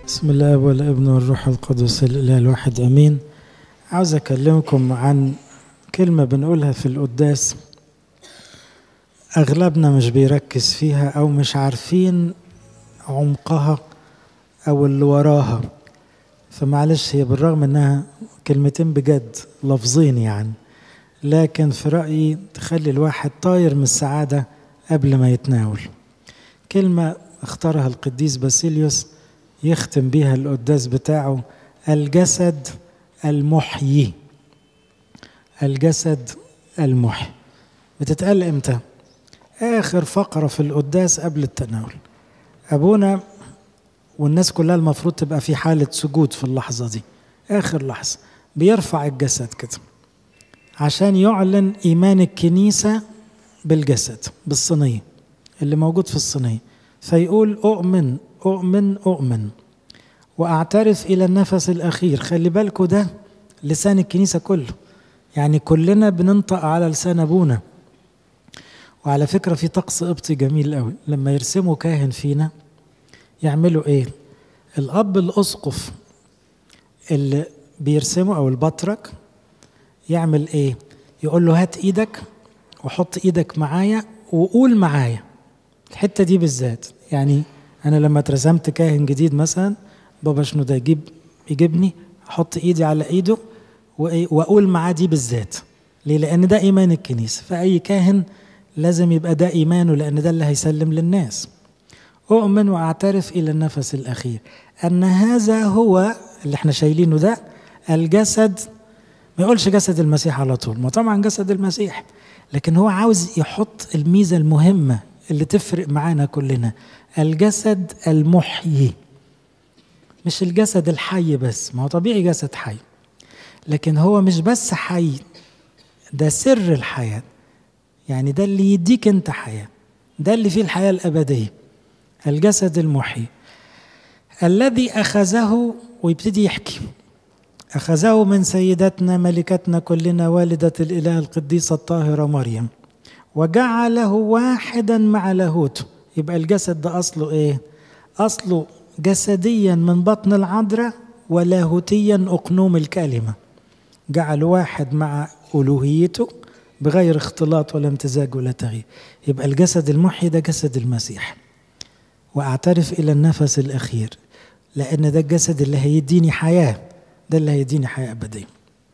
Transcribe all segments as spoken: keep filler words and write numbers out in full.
بسم الله والابن والروح القدس الإله الواحد أمين. عاوز أكلمكم عن كلمة بنقولها في القداس أغلبنا مش بيركز فيها أو مش عارفين عمقها أو اللي وراها، فمعلش هي بالرغم أنها كلمتين بجد لفظين يعني، لكن في رأيي تخلي الواحد طاير من السعادة قبل ما يتناول. كلمة اختارها القديس باسيليوس يختم بيها القداس بتاعه: الجسد المحيي. الجسد المحيي بتتقال امتى؟ آخر فقرة في القداس قبل التناول. أبونا والناس كلها المفروض تبقى في حالة سجود في اللحظة دي، آخر لحظة بيرفع الجسد كده عشان يعلن إيمان الكنيسة بالجسد، بالصينية اللي موجود في الصينية، فيقول أؤمن أؤمن أؤمن وأعترف إلى النفس الأخير. خلي بالكوا ده لسان الكنيسة كله، يعني كلنا بننطق على لسان أبونا. وعلى فكرة في طقس قبطي جميل قوي، لما يرسموا كاهن فينا يعملوا إيه؟ الأب الأسقف اللي بيرسمه أو البطرك يعمل إيه؟ يقول له هات إيدك وحط إيدك معايا وقول معايا الحتة دي بالذات. يعني أنا لما اترسمت كاهن جديد مثلا، بابا شنو ده يجيب يجيبني أحط إيدي على إيده وأقول معاه دي بالذات. ليه؟ لأن ده إيمان الكنيسة، فأي كاهن لازم يبقى ده إيمانه، لأن ده اللي هيسلم للناس. أؤمن وأعترف إلى النفس الأخير أن هذا هو اللي احنا شايلينه ده الجسد. ما يقولش جسد المسيح على طول، ما طبعا جسد المسيح، لكن هو عاوز يحط الميزة المهمة اللي تفرق معانا كلنا: الجسد المحيي. مش الجسد الحي بس، ما هو طبيعي جسد حي، لكن هو مش بس حي، ده سر الحياة. يعني ده اللي يديك انت حياة، ده اللي فيه الحياة الأبدية. الجسد المحيي الذي أخذه، ويبتدي يحكي: أخذه من سيدتنا ملكتنا كلنا والدة الإله القديسة الطاهرة مريم وجعله واحدا مع لاهوته. يبقى الجسد ده أصله إيه؟ أصله جسديا من بطن العذراء، ولاهوتيا أقنوم الكلمة. جعل واحد مع ألوهيته بغير اختلاط ولا امتزاج ولا تغيير. يبقى الجسد المحيي ده جسد المسيح. وأعترف إلى النفس الأخير، لأن ده الجسد اللي هيديني حياة، ده اللي هيديني حياة أبدية.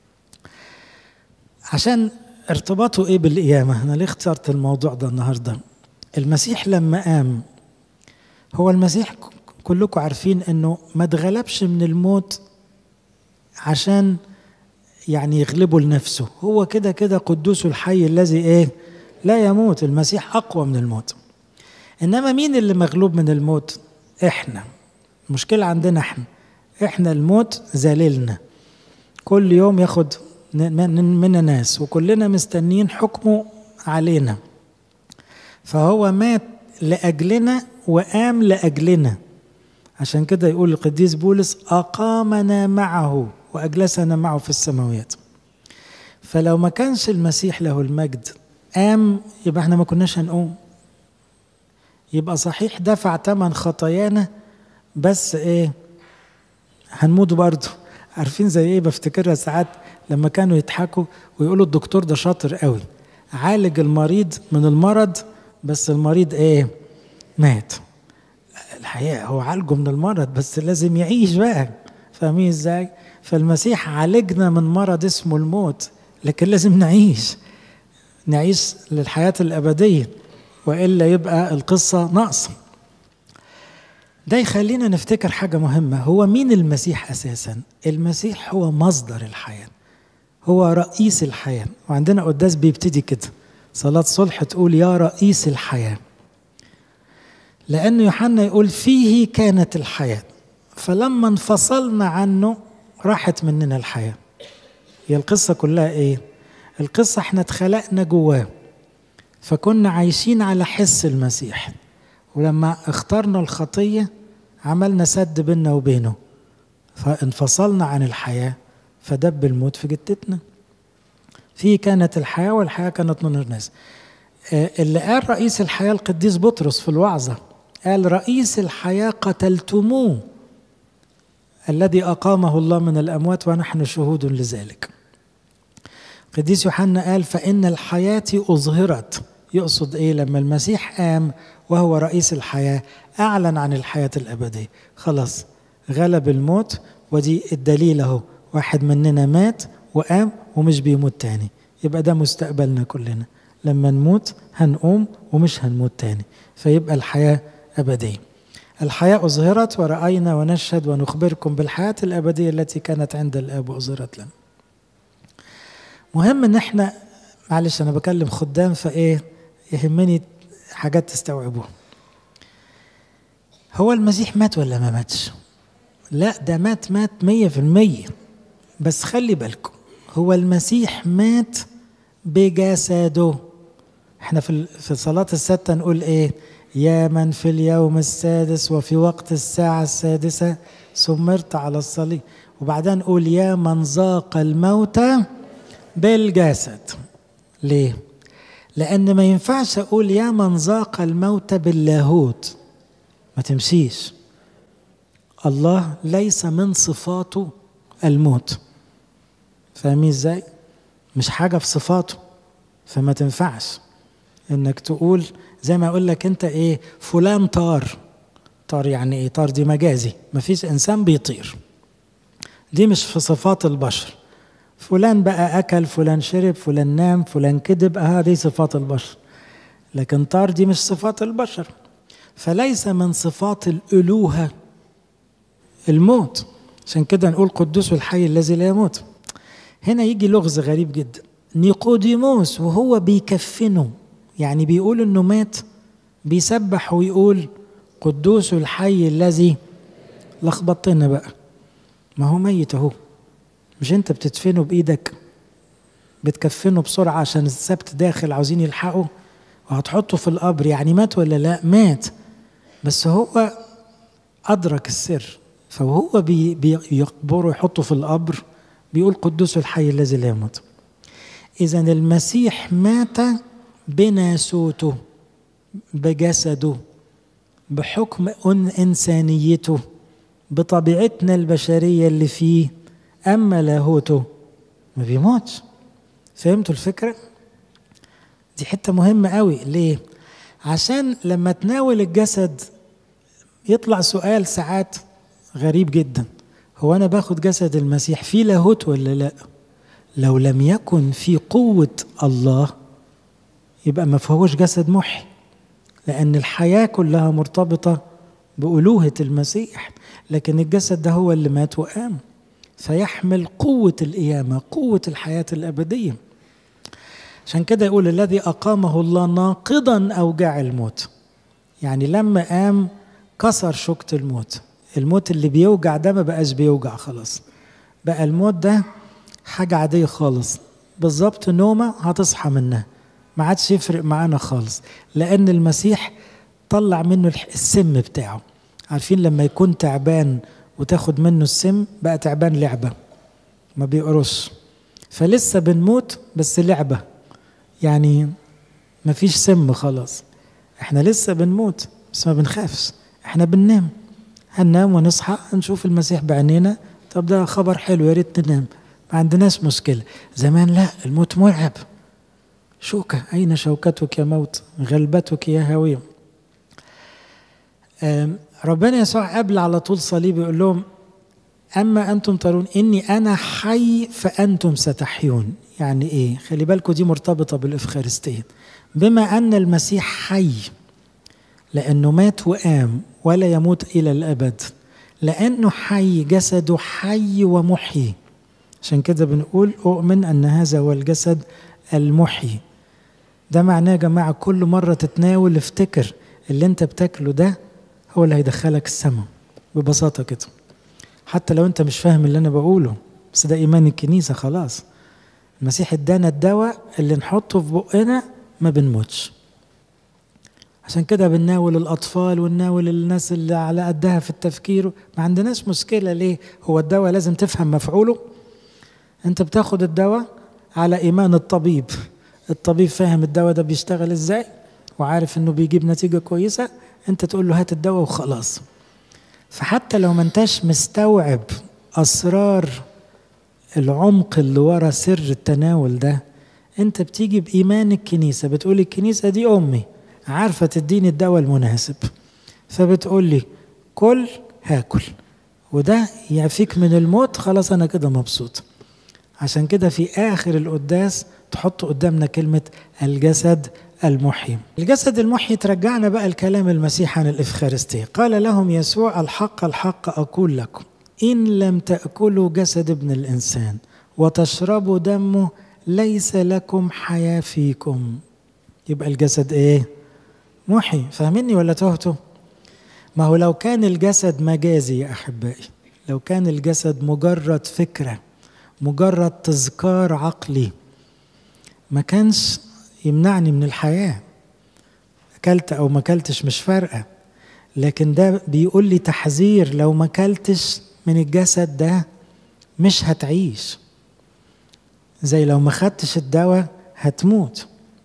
عشان ارتباطه إيه بالقيامة؟ أنا ليه اخترت الموضوع ده النهاردة؟ المسيح لما قام، هو المسيح كلكم عارفين أنه ما اتغلبش من الموت عشان يعني يغلبه لنفسه، هو كده كده قدوس الحي الذي إيه؟ لا يموت. المسيح أقوى من الموت. إنما مين اللي مغلوب من الموت؟ إحنا. المشكلة عندنا إحنا إحنا الموت ذليلنا، كل يوم ياخد من ناس، وكلنا مستنين حكمه علينا. فهو مات لأجلنا وقام لأجلنا. عشان كده يقول القديس بولس: أقامنا معه وأجلسنا معه في السماوات. فلو ما كانش المسيح له المجد قام، يبقى احنا ما كناش هنقوم. يبقى صحيح دفع ثمن خطايانا، بس ايه؟ هنموت برضه. عارفين زي ايه؟ بفتكرها ساعات لما كانوا يضحكوا ويقولوا الدكتور ده شاطر قوي، عالج المريض من المرض، بس المريض ايه؟ مات. الحقيقة هو عالجه من المرض، بس لازم يعيش بقى. فاهمين ازاي؟ فالمسيح عالجنا من مرض اسمه الموت، لكن لازم نعيش نعيش للحياة الأبدية، وإلا يبقى القصة ناقصة. ده يخلينا نفتكر حاجة مهمة: هو مين المسيح أساسا؟ المسيح هو مصدر الحياة، هو رئيس الحياة. وعندنا قداس بيبتدي كده، صلاة صلح تقول: يا رئيس الحياة. لأن يوحنا يقول: فيه كانت الحياة، فلما انفصلنا عنه راحت مننا الحياة. هي القصة كلها إيه؟ القصة احنا اتخلقنا جواه، فكنا عايشين على حس المسيح، ولما اخترنا الخطية عملنا سد بيننا وبينه، فانفصلنا عن الحياة، فدب الموت في جتتنا. فيه كانت الحياة والحياة كانت من الناس. اللي قال رئيس الحياة القديس بطرس في الوعظة، قال: رئيس الحياة قتلتموه الذي أقامه الله من الأموات ونحن شهود لذلك. قديس يوحنا قال فإن الحياة أظهرت. يقصد إيه؟ لما المسيح قام وهو رئيس الحياة أعلن عن الحياة الأبدية، خلاص غلب الموت. ودي الدليل اهو، واحد مننا مات وقام ومش بيموت تاني، يبقى ده مستقبلنا كلنا، لما نموت هنقوم ومش هنموت تاني، فيبقى الحياة أبدية. الحياة أظهرت ورأينا ونشهد ونخبركم بالحياة الأبدية التي كانت عند الآب وأظهرت لنا. مهم ان احنا، معلش انا بكلم خدام فايه يهمني حاجات تستوعبوها. هو المسيح مات ولا ما ماتش؟ لا ده مات مات مية في المية. بس خلي بالكم، هو المسيح مات بجسده. احنا في في صلاة الستة نقول ايه؟ يا من في اليوم السادس وفي وقت الساعة السادسة سمرت على الصليب. وبعدين نقول يا من ذاق الموت بالجسد. ليه؟ لأن ما ينفعش أقول يا من ذاق الموت باللاهوت، ما تمشيش. الله ليس من صفاته الموت، فاهمين ازاي؟ مش حاجة في صفاته، فما تنفعش انك تقول زي ما اقول لك انت ايه فلان طار. طار يعني ايه؟ طار دي مجازي، مفيش انسان بيطير، دي مش في صفات البشر. فلان بقى اكل، فلان شرب، فلان نام، فلان كذب، هذه صفات البشر. لكن طار دي مش صفات البشر، فليس من صفات الالوهه الموت. عشان كده نقول قدوس الحي الذي لا يموت. هنا يجي لغز غريب جدا. نيقوديموس وهو بيكفنه، يعني بيقول انه مات، بيسبح ويقول قدوس الحي الذي. لخبطنا بقى، ما هو ميت اهو، مش انت بتدفنه بايدك؟ بتكفنه بسرعه عشان السبت داخل عاوزين يلحقوا، وهتحطه في القبر، يعني مات ولا لا؟ مات، بس هو ادرك السر، فهو بيقبره يحطه في القبر بيقول قدوس الحي الذي لا يموت. إذن المسيح مات بناسوته، بجسده، بحكم إنسانيته، بطبيعتنا البشرية اللي فيه. أما لاهوته ما بيموتش. فهمتوا الفكرة؟ دي حتة مهمة قوي. ليه؟ عشان لما تناول الجسد يطلع سؤال ساعات غريب جدا، هو أنا باخد جسد المسيح فيه لاهوت ولا لا؟ لو لم يكن في قوة الله يبقى ما فيهوش جسد محي، لأن الحياة كلها مرتبطة بألوهة المسيح. لكن الجسد ده هو اللي مات وقام، فيحمل قوة القيامة، قوة الحياة الأبدية. عشان كده يقول الذي أقامه الله ناقضا أوجاع الموت، يعني لما قام كسر شوكة الموت. الموت اللي بيوجع ده ما بقاش بيوجع خلاص، بقى الموت ده حاجة عادية خالص، بالظبط نومة هتصحى منها، ما عادش يفرق معانا خالص، لأن المسيح طلع منه السم بتاعه. عارفين لما يكون تعبان وتاخد منه السم بقى تعبان لعبة، ما بيقرص، فلسه بنموت بس لعبة، يعني ما فيش سم خلاص. احنا لسه بنموت بس ما بنخافش، احنا بننام، هننام ونصحى نشوف المسيح بعينينا. طب ده خبر حلو، يا ريت ننام، ما عندناش مشكلة. زمان لا، الموت مرعب. شوكة، أين شوكتك يا موت؟ غلبتك يا هاوية. ربنا يسوع قبل على طول صليب يقول لهم أما أنتم ترون إني أنا حي فأنتم ستحيون. يعني إيه؟ خلي بالكم دي مرتبطة بالإفخارستية. بما أن المسيح حي لأنه مات وقام ولا يموت إلى الأبد، لأنه حي، جسده حي ومحيي. عشان كده بنقول أؤمن أن هذا هو الجسد المحيي. ده معناه يا جماعة كل مرة تتناول افتكر اللي انت بتاكله ده هو اللي هيدخلك السماء، ببساطة كده. حتى لو انت مش فاهم اللي انا بقوله، بس ده ايمان الكنيسة. خلاص المسيح ادانا الدواء اللي نحطه في بقنا ما بنموتش. عشان كده بنناول الأطفال ونناول الناس اللي على قدها في التفكير، ما عندناش مشكلة. ليه؟ هو الدواء لازم تفهم مفعوله. انت بتاخد الدواء على إيمان الطبيب، الطبيب فاهم الدواء ده بيشتغل ازاي وعارف انه بيجيب نتيجة كويسة، انت تقول له هات الدواء وخلاص. فحتى لو ما انتش مستوعب أسرار العمق اللي ورا سر التناول ده، انت بتيجي بإيمان الكنيسة، بتقولي الكنيسة دي أمي عارفة تديني الدواء المناسب، فبتقولي كل هاكل وده يعفيك من الموت، خلاص أنا كده مبسوط. عشان كده في آخر القداس تحط قدامنا كلمة الجسد المحيي. الجسد المحيي ترجعنا بقى الكلام المسيح عن الإفخارستية. قال لهم يسوع الحق الحق أقول لكم إن لم تأكلوا جسد ابن الإنسان وتشربوا دمه ليس لكم حياة فيكم. يبقى الجسد إيه؟ محيي. فاهميني ولا تهتوا؟ ما هو لو كان الجسد مجازي يا أحبائي، لو كان الجسد مجرد فكرة، مجرد تذكار عقلي، ما كانش يمنعني من الحياة. أكلت أو ما أكلتش مش فارقة، لكن ده بيقول لي تحذير، لو ما أكلتش من الجسد ده مش هتعيش، زي لو ما خدتش الدواء هتموت.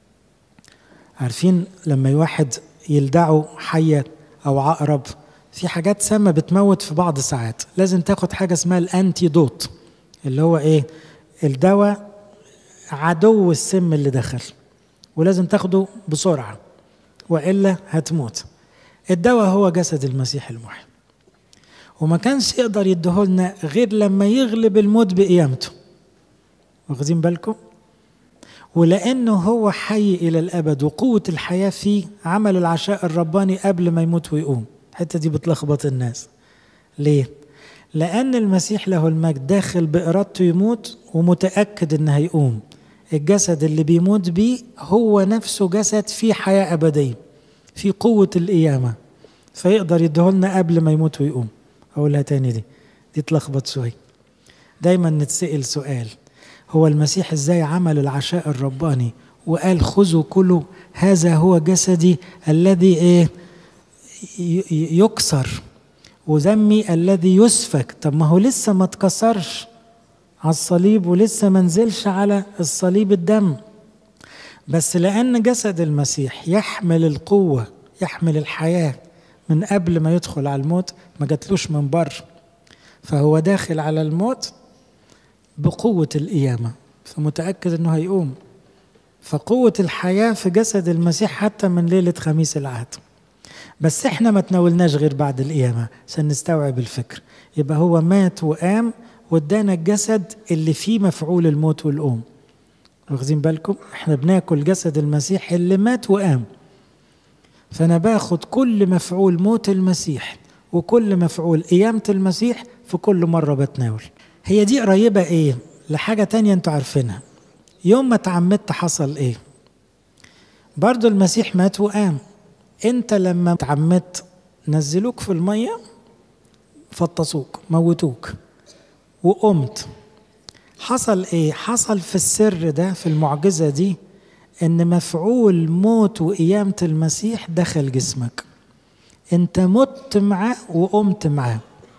عارفين لما واحد يلدعه حية أو عقرب، في حاجات سامة بتموت في بعض ساعات، لازم تاخد حاجة اسمها الأنتيدوت، اللي هو إيه؟ الدواء عدو السم اللي دخل، ولازم تاخده بسرعة وإلا هتموت. الدواء هو جسد المسيح المحيي، وما كانش يقدر يديهولنا غير لما يغلب الموت بقيامته. واخدين بالكم؟ ولأنه هو حي إلى الأبد وقوة الحياة فيه، عمل العشاء الرباني قبل ما يموت ويقوم. الحتة دي بتلخبط الناس. ليه؟ لأن المسيح له المجد داخل بإرادته يموت ومتأكد إنه هيقوم. الجسد اللي بيموت بيه هو نفسه جسد فيه حياة أبدية، في قوة القيامة، فيقدر يديهولنا قبل ما يموت ويقوم. أقولها تاني، دي دي تلخبط شوية. دايما نتسأل سؤال، هو المسيح ازاي عمل العشاء الرباني وقال خذوا كلوا هذا هو جسدي الذي ايه يكسر ودمي الذي يسفك؟ طب ما هو لسه ما اتكسرش على الصليب ولسه ما نزلش على الصليب الدم، بس لأن جسد المسيح يحمل القوة، يحمل الحياة من قبل ما يدخل على الموت، ما جاتلوش من بره، فهو داخل على الموت بقوة القيامة، فمتأكد أنه هيقوم. فقوة الحياة في جسد المسيح حتى من ليلة خميس العهد، بس احنا ما تناولناش غير بعد القيامة عشان نستوعب الفكر. يبقى هو مات وقام وادانا الجسد اللي فيه مفعول الموت والقوم. واخدين بالكم؟ احنا بناكل جسد المسيح اللي مات وقام، فأنا باخد كل مفعول موت المسيح وكل مفعول قيامة المسيح في كل مرة بتناول. هي دي قريبة ايه لحاجة تانية انتوا عارفينها. يوم ما تعمدت حصل ايه؟ برضو المسيح مات وقام. انت لما تعمدت نزلوك في المية، فطسوك، موتوك، وقمت. حصل ايه؟ حصل في السر ده، في المعجزة دي، ان مفعول موت وقيامة المسيح دخل جسمك. انت مت معاه وقمت معاه.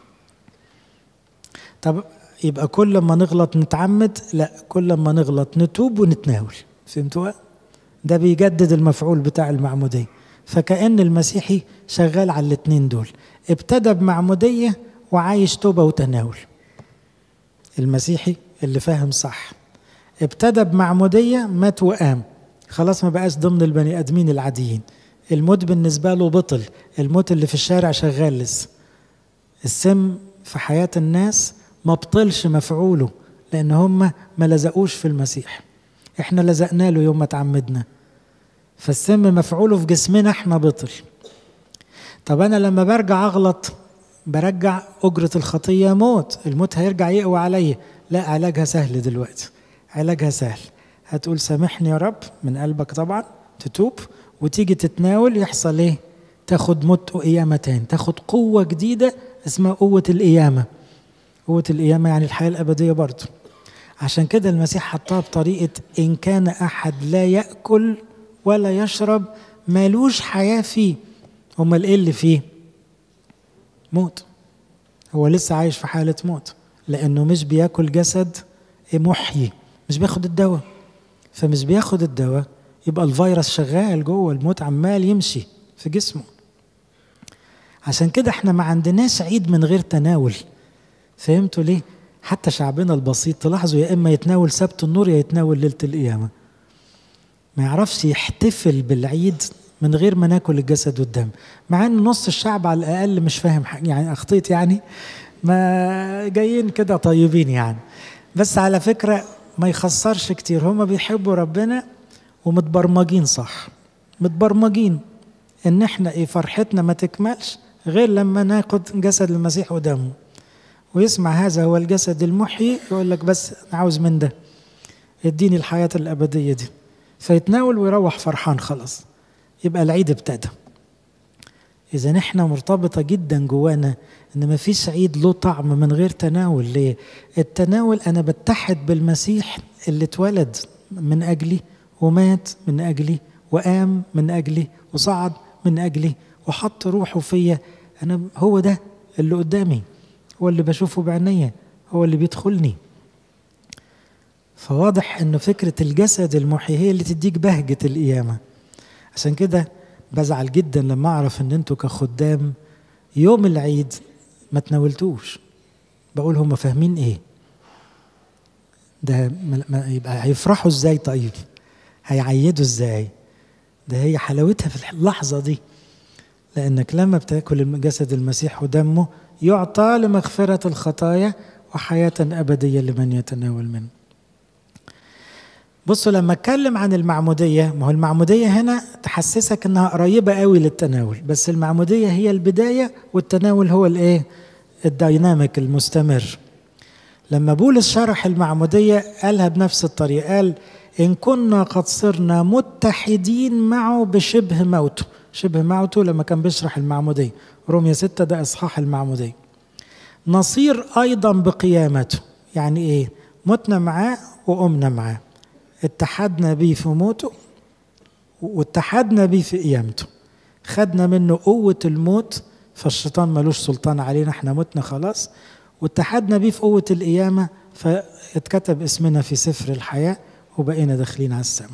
طب يبقى كل ما نغلط نتعمد؟ لا، كل ما نغلط نتوب ونتناول. فهمتوا؟ ده بيجدد المفعول بتاع المعمودية. فكأن المسيحي شغال على الاتنين دول، ابتدى بمعمودية وعايش توبة وتناول. المسيحي اللي فاهم صح ابتدى بمعمودية، مات وقام، خلاص ما بقاش ضمن البني آدمين العاديين. الموت بالنسبة له بطل، الموت اللي في الشارع شغال لسه. السم في حياة الناس ما بطلش مفعوله، لأن هم ما لزقوش في المسيح، احنا لزقنا له يوم ما تعمدنا، فالسم مفعوله في جسمنا احنا بطل. طب أنا لما برجع أغلط برجع أجرة الخطية موت، الموت هيرجع يقوى عليا. لا، علاجها سهل دلوقتي، علاجها سهل. هتقول سامحني يا رب من قلبك طبعا، تتوب وتيجي تتناول، يحصل ايه؟ تاخد موت وقيامة تاني، تاخد قوة جديدة اسمها قوة القيامة. قوة القيامة يعني الحياة الأبدية برضو. عشان كده المسيح حطها بطريقة إن كان أحد لا يأكل ولا يشرب مالوش حياة فيه. هما ايه اللي فيه؟ موت. هو لسه عايش في حالة موت، لأنه مش بياكل جسد محيي، مش بياخد الدواء. فمش بياخد الدواء يبقى الفيروس شغال جوه، الموت عمال يمشي في جسمه. عشان كده احنا ما عندناش عيد من غير تناول. فهمتوا ليه؟ حتى شعبنا البسيط تلاحظوا يا اما يتناول سبت النور يا يتناول ليلة القيامة. ما يعرفش يحتفل بالعيد من غير ما ناكل الجسد والدم، مع ان نص الشعب على الاقل مش فاهم حاجة. يعني اخطيت يعني، ما جايين كده طيبين يعني، بس على فكرة ما يخسرش كتير. هما بيحبوا ربنا ومتبرمجين صح، متبرمجين ان احنا ايه فرحتنا ما تكملش غير لما ناخد جسد المسيح ودمه، ويسمع هذا هو الجسد المحيي يقول لك بس انا عاوز من ده، اديني الحياة الأبدية دي، فيتناول ويروح فرحان خلاص، يبقى العيد ابتدى. إذا احنا مرتبطة جدا جوانا إن ما فيش عيد له طعم من غير تناول. ليه؟ التناول أنا بتحد بالمسيح اللي اتولد من أجلي ومات من أجلي وقام من أجلي وصعد من أجلي وحط روحه فيا. أنا هو ده اللي قدامي، هو اللي بشوفه بعينيا، هو اللي بيدخلني. فواضح إنه فكرة الجسد المحيي هي اللي تديك بهجة القيامة. عشان كده بزعل جدا لما أعرف إن أنتوا كخدام يوم العيد ما تناولتوش. بقول هم فاهمين إيه ده؟ ما يبقى هيفرحوا إزاي؟ طيب هيعيدوا إزاي؟ ده هي حلاوتها في اللحظة دي، لأنك لما بتاكل جسد المسيح ودمه يعطى لمغفرة الخطايا وحياة أبدية لمن يتناول منه. بصوا لما اتكلم عن المعمودية، ما هو المعمودية هنا تحسسك انها قريبة قوي للتناول، بس المعمودية هي البداية والتناول هو الايه؟ الديناميك المستمر. لما بولس شرح المعمودية قالها بنفس الطريقة، قال إن كنا قد صرنا متحدين معه بشبه موته. شبه موته لما كان بيشرح المعمودية، رومية ستة ده إصحاح المعمودية. نصير أيضا بقيامته، يعني إيه؟ متنا معاه وقمنا معاه، اتحدنا بيه في موته واتحدنا بيه في قيامته. خدنا منه قوة الموت فالشيطان ملوش سلطان علينا، احنا متنا خلاص، واتحدنا بيه في قوة القيامة فاتكتب اسمنا في سفر الحياة وبقينا داخلين على السماء.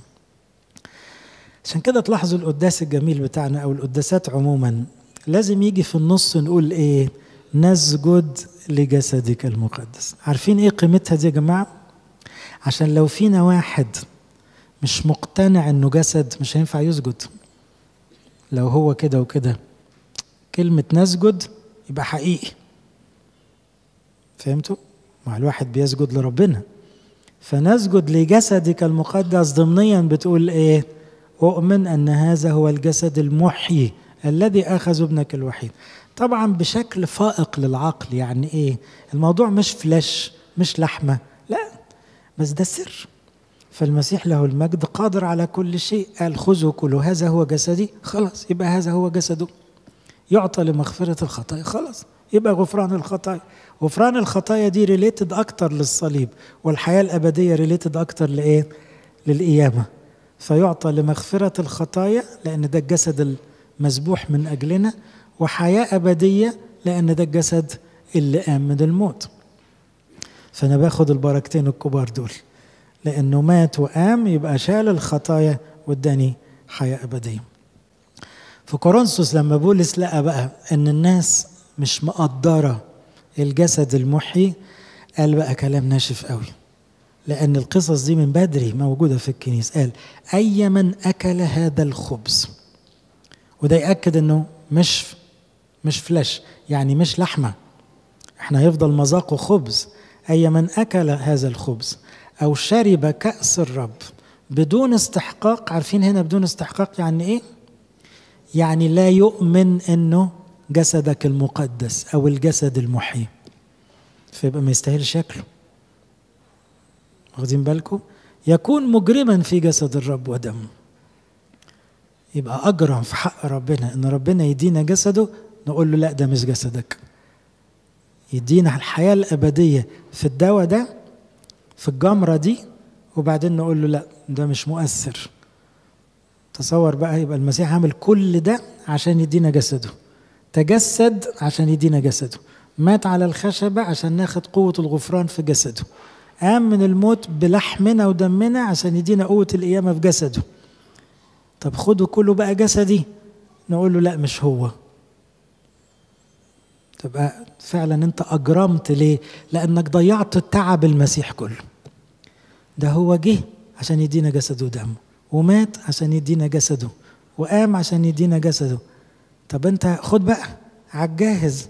عشان كده تلاحظوا القداس الجميل بتاعنا أو القداسات عموما لازم يجي في النص نقول إيه؟ نسجد لجسدك المقدس. عارفين إيه قيمتها دي يا جماعة؟ عشان لو فينا واحد مش مقتنع إنه جسد مش هينفع يسجد. لو هو كده وكده كلمة نسجد يبقى حقيقي. فهمتوا؟ مع الواحد بيسجد لربنا، فنسجد لجسدك المقدس ضمنيا بتقول ايه؟ أؤمن أن هذا هو الجسد المحيي الذي أخذ ابنك الوحيد. طبعا بشكل فائق للعقل. يعني ايه؟ الموضوع مش فلاش، مش لحمة، لا، بس ده سر. فالمسيح له المجد قادر على كل شيء، قال خذوا كلوا هذا هو جسدي، خلاص يبقى هذا هو جسده. يعطى لمغفرة الخطايا، خلاص يبقى غفران الخطايا. غفران الخطايا دي ريليتد أكتر للصليب، والحياة الأبدية ريليتد أكتر لإيه؟ للقيامة. فيعطى لمغفرة الخطايا لأن ده الجسد المذبوح من أجلنا، وحياة أبدية لأن ده الجسد اللي قام من الموت. فأنا باخد البركتين الكبار دول، لأنه مات وقام يبقى شال الخطايا واداني حياة أبدية. في كورنثوس لما بولس لقى بقى أن الناس مش مقدرة الجسد المحيي، قال بقى كلام ناشف قوي، لأن القصص دي من بدري موجودة في الكنيسة. قال أي من أكل هذا الخبز، وده يأكد أنه مش مش فلاش، يعني مش لحمة، احنا هيفضل مذاقه خبز. أي من أكل هذا الخبز أو شرب كأس الرب بدون استحقاق. عارفين هنا بدون استحقاق يعني إيه؟ يعني لا يؤمن أنه جسدك المقدس أو الجسد المحيي، فيبقى ما يستاهلش ياكله. واخدين بالكم؟ يكون مجرما في جسد الرب ودمه. يبقى أجرم في حق ربنا إن ربنا يدينا جسده، نقول له لا ده مش جسدك. يدينا الحياة الأبدية في الدواء ده، في الجمرة دي، وبعدين نقول له لا ده مش مؤثر. تصور بقى، يبقى المسيح عمل كل ده عشان يدينا جسده، تجسد عشان يدينا جسده، مات على الخشبة عشان ناخد قوة الغفران في جسده، قام من الموت بلحمنا ودمنا عشان يدينا قوة القيامة في جسده. طب خدوا كله بقى جسدي، نقول له لا مش هو. تبقى فعلا انت اجرمت. ليه؟ لانك ضيعت تعب المسيح كله. ده هو جه عشان يدينا جسده ودمه، ومات عشان يدينا جسده، وقام عشان يدينا جسده. طب انت خد بقى عالجاهز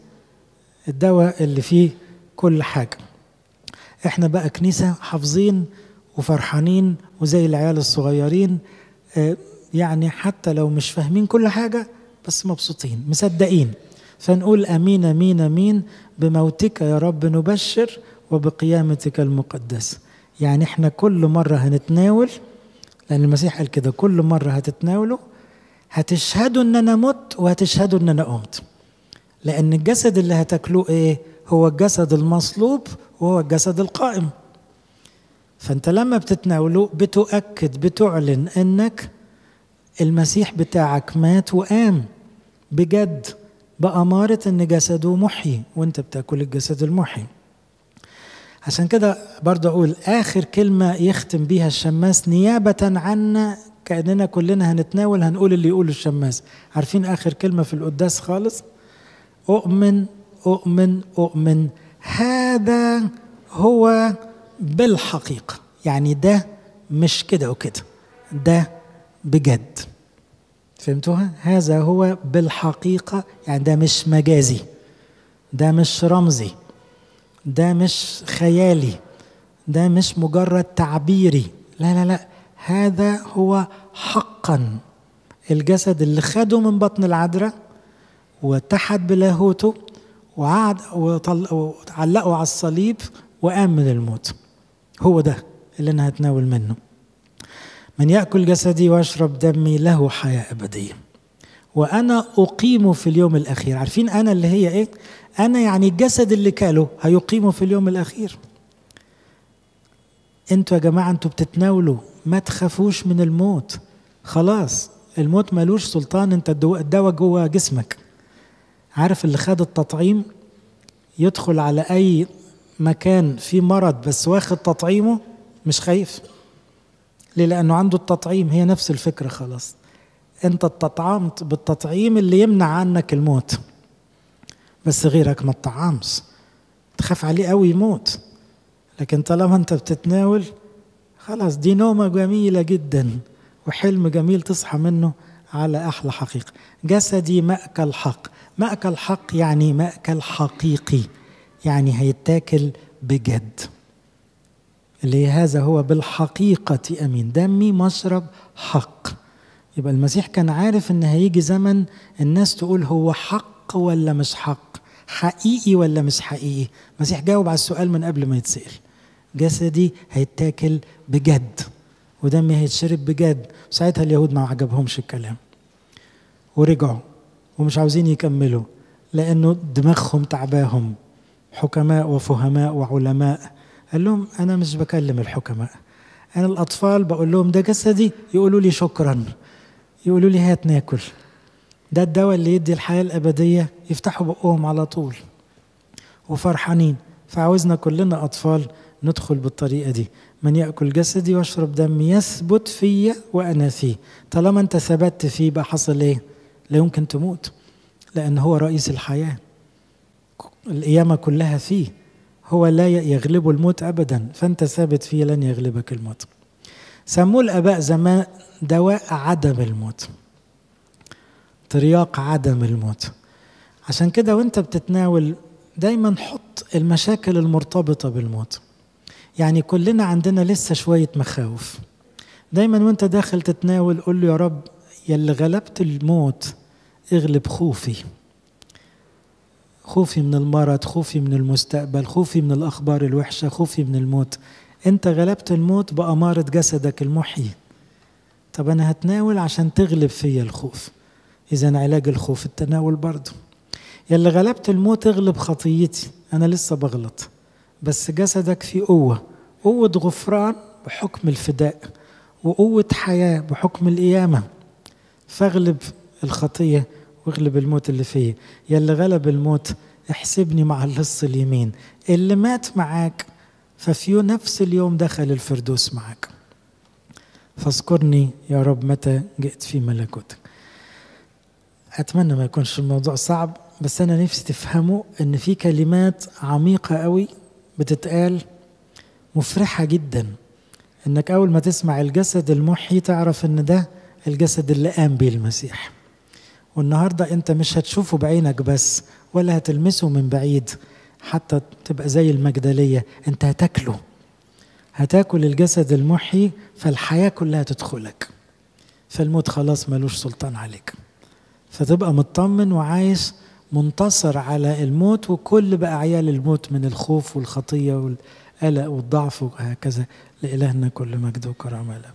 الدواء اللي فيه كل حاجة. احنا بقى كنيسة حافظين وفرحانين وزي العيال الصغيرين، اه يعني حتى لو مش فاهمين كل حاجة بس مبسوطين مصدقين. فنقول امين امين امين بموتك يا رب نبشر وبقيامتك المقدسة. يعني احنا كل مرة هنتناول، لأن المسيح قال كده كل مرة هتتناولوا هتشهدوا ان انا مت وهتشهدوا ان انا قمت. لأن الجسد اللي هتاكلوه ايه؟ هو الجسد المصلوب وهو الجسد القائم. فانت لما بتتناوله بتؤكد بتعلن انك المسيح بتاعك مات وقام بجد، بأمارة ان جسده محيي وانت بتاكل الجسد المحيي. عشان كده برضه اقول اخر كلمة يختم بيها الشماس نيابة عنا، كأننا كلنا هنتناول هنقول اللي يقوله الشماس. عارفين اخر كلمة في القداس خالص؟ أؤمن أؤمن أؤمن هذا هو بالحقيقة. يعني ده مش كده وكده، ده بجد. فهمتوها؟ هذا هو بالحقيقة، يعني ده مش مجازي، ده مش رمزي، ده مش خيالي، ده مش مجرد تعبيري. لا لا لا، هذا هو حقا الجسد اللي خده من بطن العذراء واتحد بلاهوته وعاد وعلقوا على الصليب وقام من الموت. هو ده اللي انا هتناول منه. من يأكل جسدي ويشرب دمي له حياة أبدية وأنا أقيمه في اليوم الأخير. عارفين أنا اللي هي إيه؟ أنا يعني الجسد اللي كاله هيقيمه في اليوم الأخير. أنتوا يا جماعة أنتوا بتتناولوا، ما تخافوش من الموت. خلاص الموت ملوش سلطان، أنت الدواء جوه جسمك. عارف اللي خد التطعيم يدخل على أي مكان فيه مرض بس واخد تطعيمه مش خايف. ليه؟ لأنه عنده التطعيم. هي نفس الفكرة. خلاص أنت اتطعمت بالتطعيم اللي يمنع عنك الموت، بس غيرك ما اتطعمش تخاف عليه قوي يموت. لكن طالما أنت بتتناول خلاص، دي نومة جميلة جدا وحلم جميل تصحى منه على أحلى حقيقة. جسدي مأكل حق. مأكل حق يعني مأكل حقيقي، يعني هيتاكل بجد. اللي هذا هو بالحقيقة أمين دمي مشرب حق. يبقى المسيح كان عارف ان هيجي زمن الناس تقول هو حق ولا مش حق، حقيقي ولا مش حقيقي. المسيح جاوب على السؤال من قبل ما يتسأل. جسدي هيتاكل بجد ودمي هيتشرب بجد. ساعتها اليهود ما عجبهمش الكلام ورجعوا ومش عاوزين يكملوا، لأنه دماغهم تعباهم، حكماء وفهماء وعلماء. قال لهم أنا مش بكلم الحكماء، أنا الأطفال بقول لهم ده جسدي يقولوا لي شكرا، يقولوا لي هات ناكل. ده الدواء اللي يدي الحياة الأبدية، يفتحوا بقهم على طول وفرحانين. فعاوزنا كلنا أطفال ندخل بالطريقة دي. من يأكل جسدي ويشرب دمي يثبت فيه وأنا فيه. طالما أنت ثبت فيه بقى حصل إيه؟ لا يمكن تموت، لأن هو رئيس الحياة، القيامة كلها فيه، هو لا يغلبه الموت أبدا. فأنت ثابت فيه لن يغلبك الموت. سموه الآباء زمان دواء عدم الموت، ترياق عدم الموت. عشان كده وانت بتتناول دايما حط المشاكل المرتبطة بالموت. يعني كلنا عندنا لسه شوية مخاوف. دايما وانت داخل تتناول قول له يا رب يلي غلبت الموت اغلب خوفي، خوفي من المرض، خوفي من المستقبل، خوفي من الأخبار الوحشة، خوفي من الموت. انت غلبت الموت بأمارة جسدك المحيي. طب أنا هتناول عشان تغلب فيا الخوف. إذن علاج الخوف التناول برضو. يلي غلبت الموت اغلب خطيتي، أنا لسه بغلط بس جسدك فيه قوة، قوة غفران بحكم الفداء، وقوة حياة بحكم القيامة. فاغلب الخطية واغلب الموت اللي فيه. يلي غلب الموت احسبني مع اللص اليمين اللي مات معاك، ففي نفس اليوم دخل الفردوس معاك. فاذكرني يا رب متى جئت في ملكوتك. أتمنى ما يكونش الموضوع صعب، بس أنا نفسي تفهموا إن في كلمات عميقة قوي بتتقال مفرحة جدا، إنك أول ما تسمع الجسد المحيي تعرف إن ده الجسد اللي قام بيه المسيح. والنهاردة أنت مش هتشوفه بعينك بس ولا هتلمسه من بعيد حتى تبقى زي المجدلية، أنت هتاكله، هتاكل الجسد المحيي، فالحياة كلها تدخلك، فالموت خلاص ملوش سلطان عليك، فتبقى مطمن وعايش منتصر على الموت وكل بقى عيال الموت من الخوف والخطية والقلق والضعف وهكذا. لإلهنا كل مجد وكرامة.